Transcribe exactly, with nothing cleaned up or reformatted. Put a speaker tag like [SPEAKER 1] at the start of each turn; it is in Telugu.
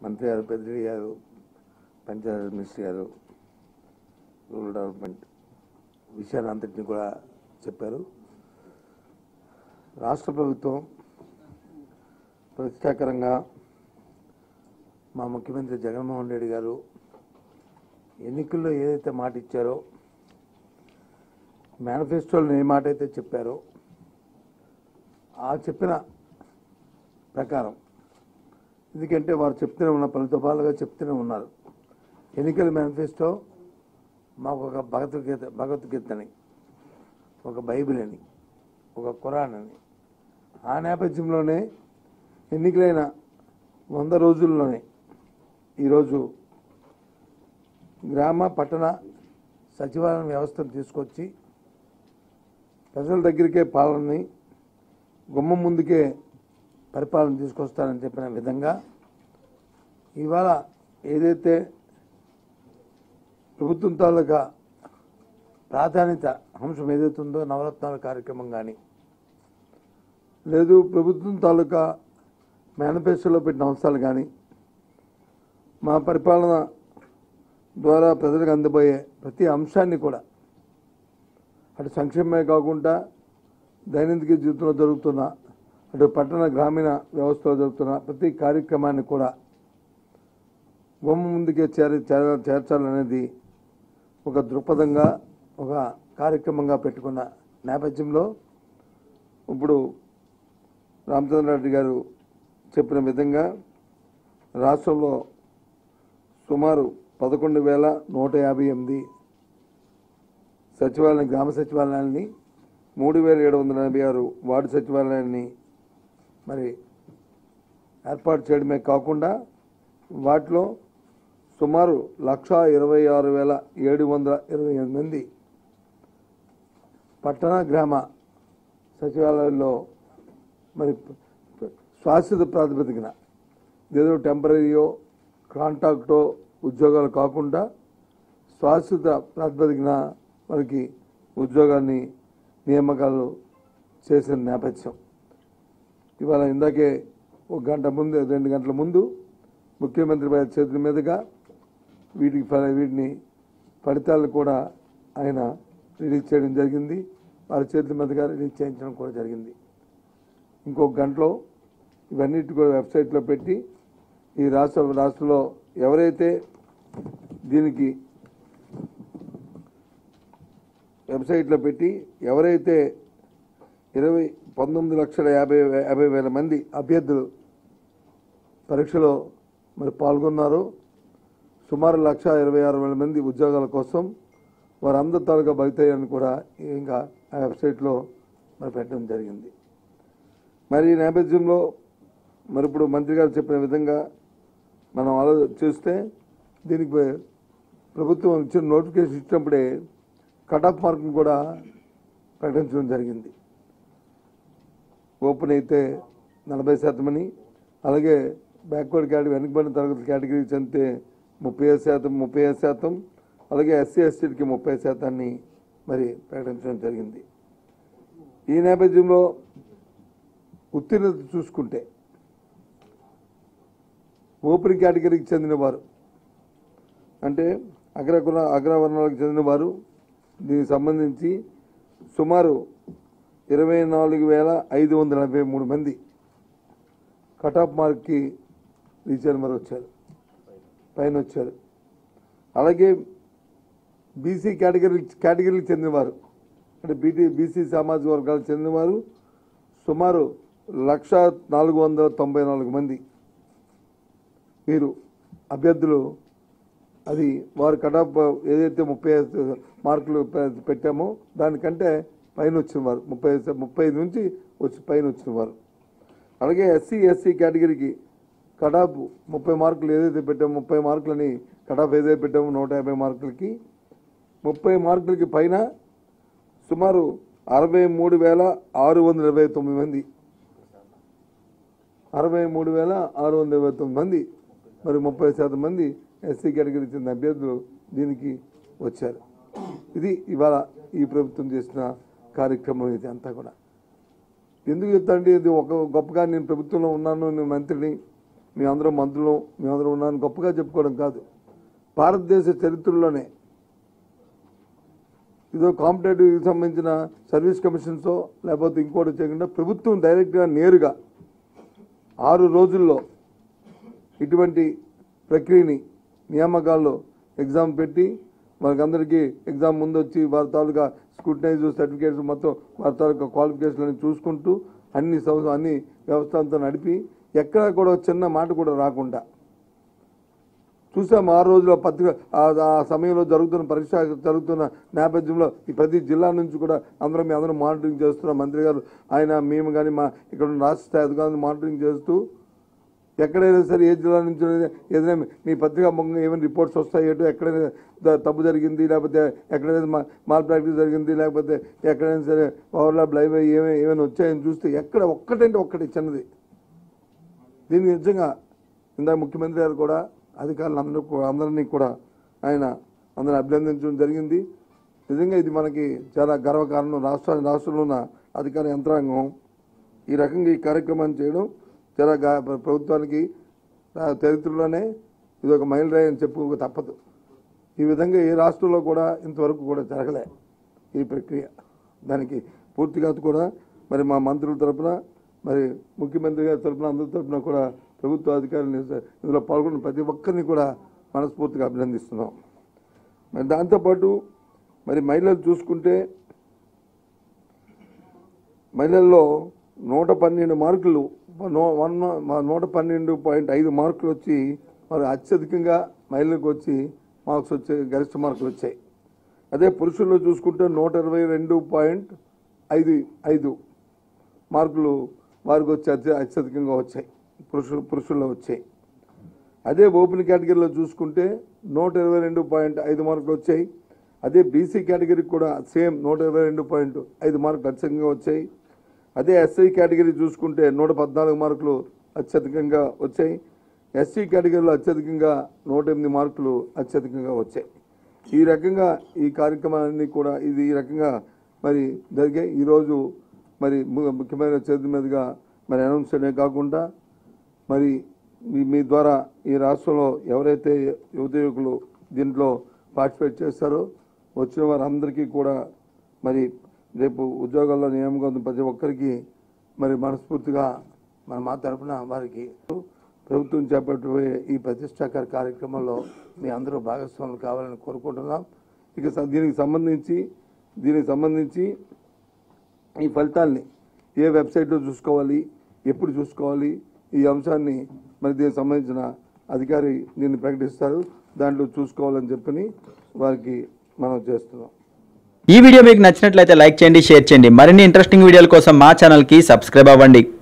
[SPEAKER 1] మంత్రి గారు పెద్దిరెడ్డి గారు పంచాయతీ మినిస్టర్ గారు రూరల్ డెవలప్మెంట్ విషయాన్ని అంతటిని కూడా చెప్పారు. రాష్ట్ర ప్రభుత్వం ప్రతిష్టాకరంగా మా ముఖ్యమంత్రి జగన్మోహన్ రెడ్డి గారు ఎన్నికల్లో ఏదైతే మాట ఇచ్చారో, మేనిఫెస్టోలో ఏ మాట అయితే చెప్పారో ఆ చెప్పిన ప్రకారం, ఎందుకంటే వారు చెప్తూనే ఉన్న పలు దఫాలుగా చెప్తూనే ఉన్నారు, ఎన్నికల మేనిఫెస్టో మాకు ఒక భగవద్గీత భగవద్గీత అని, ఒక బైబిల్ అని, ఒక ఖురాన్ అని. ఆ నేపథ్యంలోనే ఎన్నికలైన వంద రోజుల్లోనే ఈరోజు గ్రామ పట్టణ సచివాలయం వ్యవస్థను తీసుకొచ్చి ప్రజల దగ్గరికే పాలనని గుమ్మం ముందుకే పరిపాలన తీసుకొస్తారని చెప్పిన విధంగా ఇవాళ ఏదైతే ప్రభుత్వం తాలూకా ప్రాధాన్యత అంశం ఏదైతే ఉందో నవరత్నాల కార్యక్రమం కానీ, లేదు ప్రభుత్వం తాలూకా మేనిఫెస్టోలో పెట్టిన అంశాలు కానీ, మా పరిపాలన ద్వారా ప్రజలకు అందబోయే ప్రతి అంశాన్ని కూడా, అటు సంక్షేమమే కాకుండా దైనందిక జీవితంలో జరుగుతున్న, అటు పట్టణ గ్రామీణ వ్యవస్థలో జరుగుతున్న ప్రతి కార్యక్రమాన్ని కూడా బొమ్మ ముందుకే చేర చేర్చాలనేది ఒక దృక్పథంగా, ఒక కార్యక్రమంగా పెట్టుకున్న నేపథ్యంలో ఇప్పుడు రామచంద్రారెడ్డి గారు చెప్పిన విధంగా రాష్ట్రంలో సుమారు పదకొండు వేల నూట యాభై ఎనిమిది సచివాలయం గ్రామ సచివాలయాల్ని, మూడు వేల ఏడు వందల ఎనభై ఆరు వార్డు సచివాలయాన్ని మరి ఏర్పాటు చేయడమే కాకుండా వాటిలో సుమారు లక్ష ఇరవై ఆరు వేల ఏడు వందల ఇరవై ఎనిమిది మంది పట్టణ గ్రామ సచివాలయాల్లో మరి శాశ్వత ప్రాతిపదికన, ఏదో టెంపరీయో కాంట్రాక్టో ఉద్యోగాలు కాకుండా శాశ్వత ప్రాతిపదికన మనకి ఉద్యోగాన్ని నియామకాలు చేసిన నేపథ్యం. ఇవాళ ఇందాకే ఒక గంట ముందు రెండు గంటల ముందు ముఖ్యమంత్రి గారి చేతుల మీదుగా వీటికి వీటిని ఫలితాలను కూడా ఆయన రిలీజ్ చేయడం జరిగింది. వారి చేతుల మీదుగా రిలీజ్ చేయించడం కూడా జరిగింది. ఇంకొక గంటలో ఇవన్నిటి కూడా వెబ్సైట్లో పెట్టి ఈ రాష్ట్ర రాష్ట్రంలో ఎవరైతే దీనికి వెబ్సైట్లో పెట్టి ఎవరైతే ఇరవై పంతొమ్మిది లక్షల యాభై యాభై వేల మంది అభ్యర్థులు పరీక్షలో మరి పాల్గొన్నారు, సుమారు లక్ష ఇరవై ఆరు వేల మంది ఉద్యోగాల కోసం వారందరి తాలూకా భవితయ్యాన్ని కూడా ఇంకా ఆ వెబ్సైట్లో మరి పెట్టడం జరిగింది. మరి ఈ నేపథ్యంలో మరి ఇప్పుడు మంత్రి గారు చెప్పిన విధంగా మనం ఆలో చూస్తే దీనికి ప్రభుత్వం ఇచ్చిన నోటిఫికేషన్ ఇచ్చినప్పుడే కట్ ఆఫ్ మార్కును కూడా ప్రకటించడం జరిగింది. ఓపెన్ అయితే నలభై శాతం అని, అలాగే బ్యాక్వర్డ్ కేటగిరీ వెనుకబడిన తరగతి కేటగిరీకి చెందితే ముప్పై ఐదు శాతం ముప్పై ఐదు శాతం అలాగే ఎస్సీ ఎస్టీకి ముప్పై శాతాన్ని మరి ప్రకటించడం జరిగింది. ఈ నేపథ్యంలో ఉత్తీర్ణత చూసుకుంటే ఓపెన్ కేటగిరీకి చెందిన వారు అంటే అగ్రకుల అగ్రవర్ణాలకు చెందిన వారు దీనికి సంబంధించి సుమారు ఇరవై నాలుగు వేల ఐదు వందల నలభై మూడు మంది కట్ ఆఫ్ మార్క్కి రీచ్ అయిన వారు వచ్చారు, పైన వచ్చారు. అలాగే బీసీ కేటగిరీ కేటగిరీకి చెందినవారు అంటే బీటీ బీసీ సామాజిక వర్గాలకు చెందినవారు సుమారు లక్ష నాలుగు వందల తొంభై నాలుగు మంది వీరు అభ్యర్థులు. అది వారు కట్ ఆఫ్ ఏదైతే ముప్పై మార్కులు పెట్టామో దానికంటే పైన వచ్చిన వారు ముప్పై ముప్పై ఐదు నుంచి వచ్చి పైన వచ్చిన వారు. అలాగే ఎస్సీ ఎస్సీ కేటగిరీకి కట్ ఆఫ్ ముప్పై మార్కులు ఏదైతే పెట్టామో ముప్పై మార్కులని కట్ ఆఫ్ ఏదైతే పెట్టామో నూట యాభై మార్కులకి ముప్పై మార్కులకి పైన సుమారు అరవై మూడు వేల ఆరు వందల ఇరవై తొమ్మిది మంది అరవై మూడు వేల ఆరు వందల ఇరవై తొమ్మిది మంది మరి ముప్పై శాతం మంది ఎస్సీ కేటగిరీకి చెందిన అభ్యర్థులు దీనికి వచ్చారు. ఇది ఇవాళ ఈ ప్రభుత్వం చేసిన కార్యక్రమం. ఇది అంతా కూడా ఎందుకు చెప్తాండి, ఇది ఒక గొప్పగా నేను ప్రభుత్వంలో ఉన్నాను, నేను మంత్రిని, మీ అందరూ మంత్రులు మీ అందరూ ఉన్నారని గొప్పగా చెప్పుకోవడం కాదు, భారతదేశ చరిత్రలోనే ఇదో కాంపిటేటివ్కి సంబంధించిన సర్వీస్ కమిషన్సో లేకపోతే ఇంకోటి చేయకుండా ప్రభుత్వం డైరెక్ట్గా నేరుగా ఆరు రోజుల్లో ఇటువంటి ప్రక్రియని నియామకాల్లో ఎగ్జామ్ పెట్టి మనకందరికీ ఎగ్జామ్ ముందు వచ్చి వారి తాలూకా స్క్రూటనైజ్ సర్టిఫికేట్స్ మొత్తం వారి తాలూకా క్వాలిఫికేషన్లను చూసుకుంటూ అన్ని సంవత్సరం అన్ని వ్యవస్థలతో నడిపి ఎక్కడా కూడా చిన్న మాట కూడా రాకుండా చూసాం. ఆ రోజులో పత్రిక ఆ సమయంలో జరుగుతున్న పరీక్ష జరుగుతున్న నేపథ్యంలో ఈ ప్రతి జిల్లా నుంచి కూడా అందరం మీ అందరం మానిటరింగ్ చేస్తున్నాం. మంత్రి గారు ఆయన మేము కానీ మా ఇక్కడ ఉన్న రాష్ట్ర స్థాయి అధికారులను మానిటరింగ్ చేస్తూ ఎక్కడైనా సరే ఏ జిల్లా నుంచి ఏదైనా మీ పత్రికా ముఖంగా ఏమైనా రిపోర్ట్స్ వస్తాయేటో ఎక్కడైనా తప్పు జరిగింది లేకపోతే ఎక్కడైనా మాల్ ప్రాక్టీస్ జరిగింది లేకపోతే ఎక్కడైనా సరే ఓవర్లాప్ లైవ్ అయ్యి ఏమైనా ఏమైనా వచ్చాయని చూస్తే ఎక్కడ ఒక్కటంటే ఒక్కటి చిన్నది. దీనికి నిజంగా ఇందాక ముఖ్యమంత్రి గారు కూడా అధికారులు అందరూ అందరినీ కూడా ఆయన అందరిని అభినందించడం జరిగింది. నిజంగా ఇది మనకి చాలా గర్వకారణం. రాష్ట్ర రాష్ట్రంలో ఉన్న అధికార యంత్రాంగం ఈ రకంగా ఈ కార్యక్రమాన్ని చేయడం చాలా ప్రభుత్వానికి చరిత్రలోనే ఇది ఒక మైల్ రాయి అని చెప్పుకోక తప్పదు. ఈ విధంగా ఏ రాష్ట్రంలో కూడా ఇంతవరకు కూడా జరగలే ఈ ప్రక్రియ. దానికి పూర్తిగా కూడా మరి మా మంత్రుల తరఫున మరి ముఖ్యమంత్రి గారి తరఫున అందరి తరఫున కూడా ప్రభుత్వ అధికారులు ఇందులో పాల్గొన్న ప్రతి ఒక్కరిని కూడా మనస్ఫూర్తిగా అభినందిస్తున్నాం. మరి దాంతోపాటు మరి మహిళలు చూసుకుంటే మహిళల్లో నూట పన్నెండు మార్కులు వన్ నూట పన్నెండు పాయింట్ ఐదు మార్కులు వచ్చి మరి అత్యధికంగా మహిళలకు వచ్చి మార్క్స్ వచ్చే గరిష్ట మార్కులు వచ్చాయి. అదే పురుషుల్లో చూసుకుంటే నూట ఇరవై రెండు పాయింట్ ఐదు ఐదు మార్కులు వారికి వచ్చి అత్య అత్యధికంగా వచ్చాయి పురుషులు పురుషుల్లో వచ్చాయి. అదే ఓపెన్ కేటగిరీలో చూసుకుంటే నూట ఇరవై రెండు పాయింట్ ఐదు మార్కులు వచ్చాయి. అదే బీసీ కేటగిరీకి కూడా సేమ్ నూట ఇరవై రెండు పాయింట్ ఐదు మార్కులు అత్యధికంగా వచ్చాయి. అదే ఎస్ఐ కేటగిరీ చూసుకుంటే నూట పద్నాలుగు మార్కులు అత్యధికంగా వచ్చాయి. ఎస్సీ కేటగిరీలో అత్యధికంగా నూట ఎనిమిది మార్కులు అత్యధికంగా వచ్చాయి. ఈ రకంగా ఈ కార్యక్రమాలన్నీ కూడా ఇది ఈ రకంగా మరి జరిగాయి. ఈరోజు మరి ముఖ్యమైన చేతుల మీదుగా మరి అనౌన్స్ చేయడమే కాకుండా మరి మీ ద్వారా ఈ రాష్ట్రంలో ఎవరైతే యువత యువకులు దీంట్లో పార్టిసిపేట్ చేస్తారో వచ్చిన వారందరికీ కూడా మరి రేపు ఉద్యోగాల్లో నియామకం ప్రతి ఒక్కరికి మరి మనస్ఫూర్తిగా మన మా తరఫున వారికి ప్రభుత్వం చేపట్టబోయే ఈ ప్రతిష్టాకర కార్యక్రమంలో మీ అందరూ భాగస్వాములు కావాలని కోరుకుంటున్నాం. ఇక దీనికి సంబంధించి దీనికి సంబంధించి ఈ ఫలితాల్ని ఏ వెబ్సైట్లో చూసుకోవాలి, ఎప్పుడు చూసుకోవాలి, ఈ అంశాన్ని మరి దీనికి సంబంధించిన అధికారి దీన్ని ప్రకటిస్తారు, దాంట్లో చూసుకోవాలని చెప్పని వారికి మనం చేస్తున్నాం.
[SPEAKER 2] ఈ వీడియో మీకు నచ్చినట్లయితే లైక్ చేయండి, షేర్ చేయండి. మరిన్ని ఇంట్రెస్టింగ్ వీడియోల కోసం మా ఛానల్కి సబ్స్క్రైబ్ అవ్వండి.